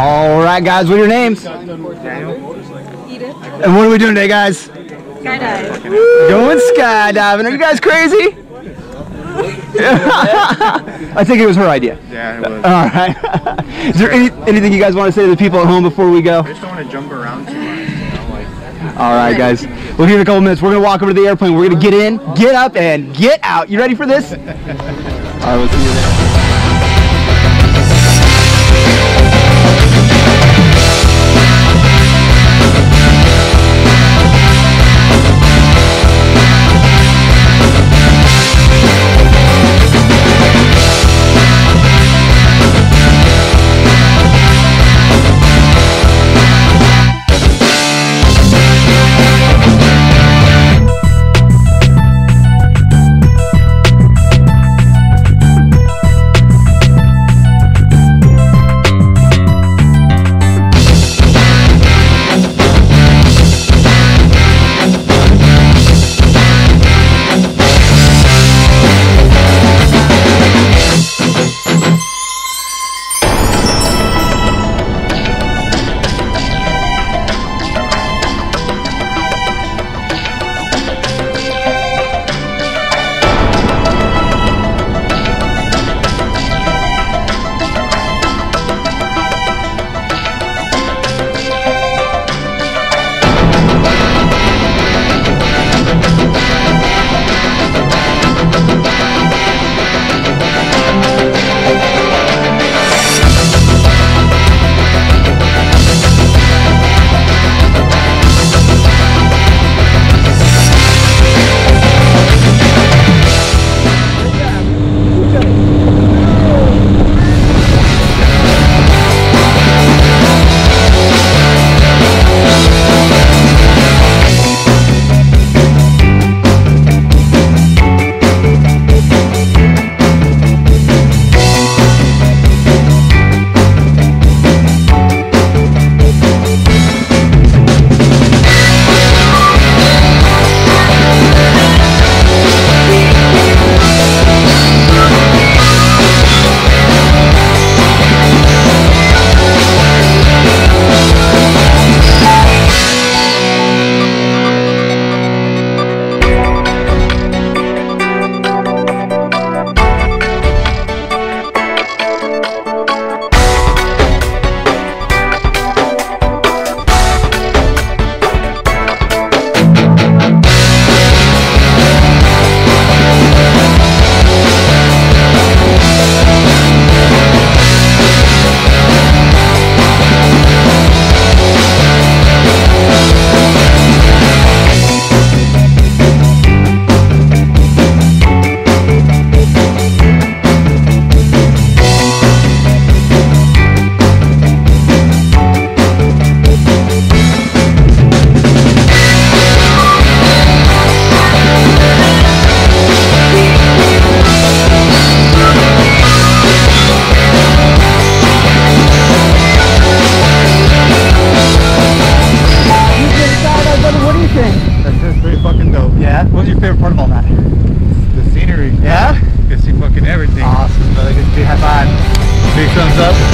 All right, guys, what are your names? Daniel. Edith. And what are we doing today, guys? Skydive. Going skydiving. Are you guys crazy? I think it was her idea. Yeah, it was. All right. Is there anything you guys want to say to the people at home before we go? I just don't want to jump around too much. You know, like. All right, guys. We'll give it a couple minutes. We're going to walk over to the airplane. We're going to get in, get up, and get out. You ready for this? All right, we'll see you there. What was your favorite part of all that? The scenery. Yeah? You can see fucking everything. Awesome, brother. Good to see you. High five. Big thumbs up.